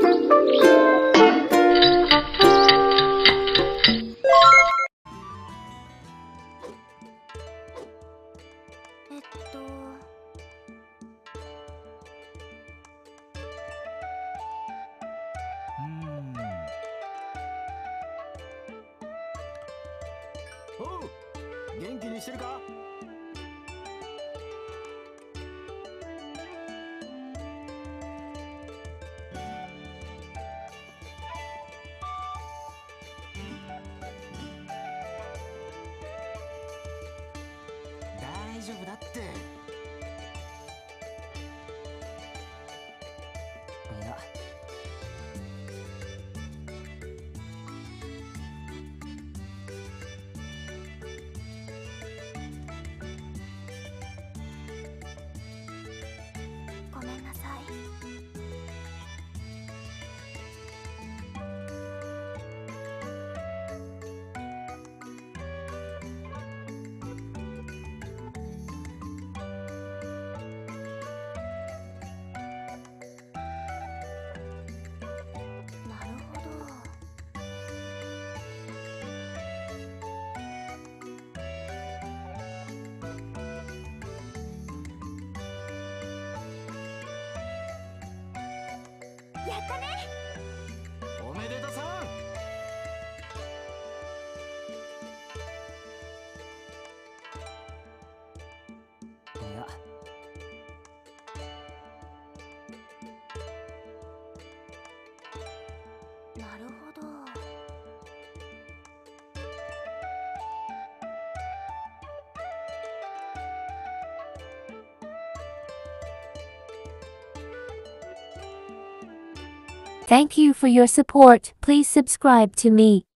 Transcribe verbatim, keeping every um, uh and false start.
えっとうーん。おう、元気にしてるか？大丈夫だって。いや。 ごめんなさい。なるほど。やったね。 おめでとさん。いや。 なるほど。 Thank you for your support. Please subscribe to me.